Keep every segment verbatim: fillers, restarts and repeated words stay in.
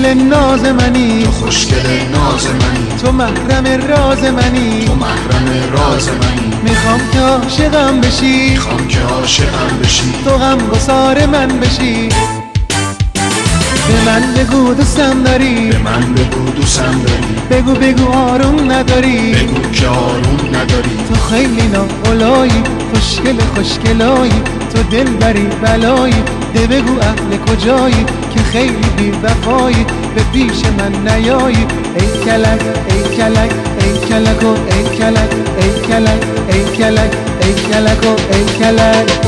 خوشگل ناز منی، تو خوشگل ناز منی، تو محرم راز منی، تو محرم راز منی. میخوام که عاشقم بشی، میخوام که عاشقم بشی، تو غمگسار من بشی. به من بگو دوستم داری، به من بگو دوستم داری، بگو بگو آروم نداری، بگو که آروم نداری. تو خیلی ناقلایی، خوشگل خوشگلایی، تو دل بری بلایی. ده بگو اهل کجایی که خیلی بی وفایی، به پیش من نیایی. ای کلک ای کلک ای کلک و ای کلک ای کلک ای کلک ای کلک و ای کلک.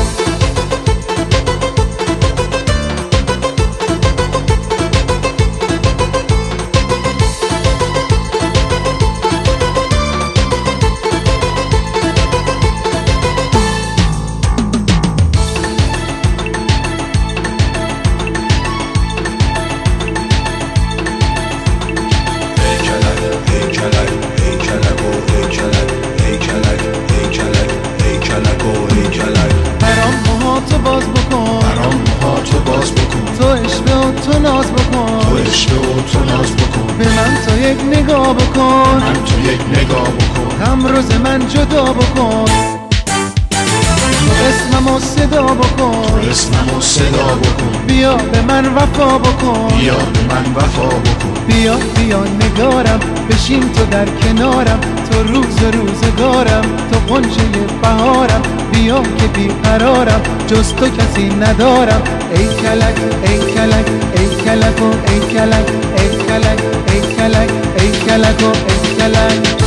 تو باز بکن، برام موها تو باز بکن، تو عشق و تو ناز بکن، تو عشق و تو ناز بکن. به من تو یک نگاه بکن، من تو یک نگاه بکن، هم روز من جدا بکن. تو اسممو صدا بکن، تو اسممو صدا بکن. بیا به من وفا بکن، بیا به من وفا بکن. بیا بیا نگارم، بشین تو در کنارم، تو روز روزگارم، تو غنچه بهارم. بیا که بیقرارم، جز تو کسی ندارم. ای کلک ای کلک ای کلک و ای کلک ای کلک ای کلک ای کلک و ای کلک.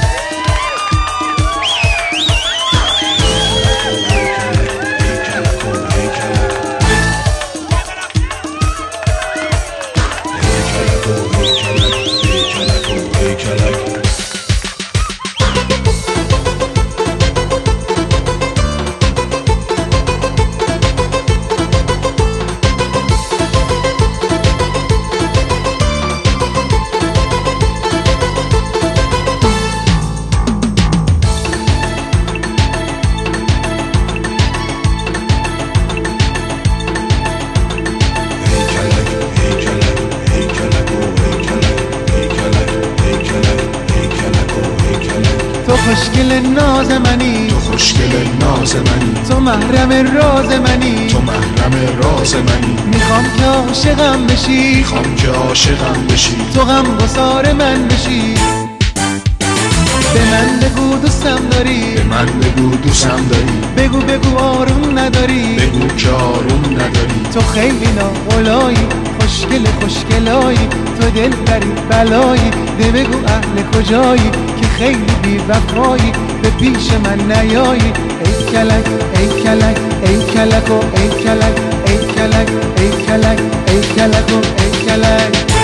تو خوشگل ناز منی، تو خوشگل ناز منی، تو محرم راز منی، تو محرم راز منی. میخوام که عاشقم بشی، میخوام که عاشقم بشی، تو غمگسار من بشی. به من بگو دوستم داری، به من بگو دوستم داری، بگو بگو آروم نداری، بگو که آروم نداری. تو خیلی ناقلایی، خوشگل خوشگلایی، تو دل بری بلایی. ده بگو اهل کجایی که خیلی بی وفایی، به پیش من نیایی. ای کلک ای کلک ای کلک و ای کلک ای کلک ای کلک ای کلک و ای کلک.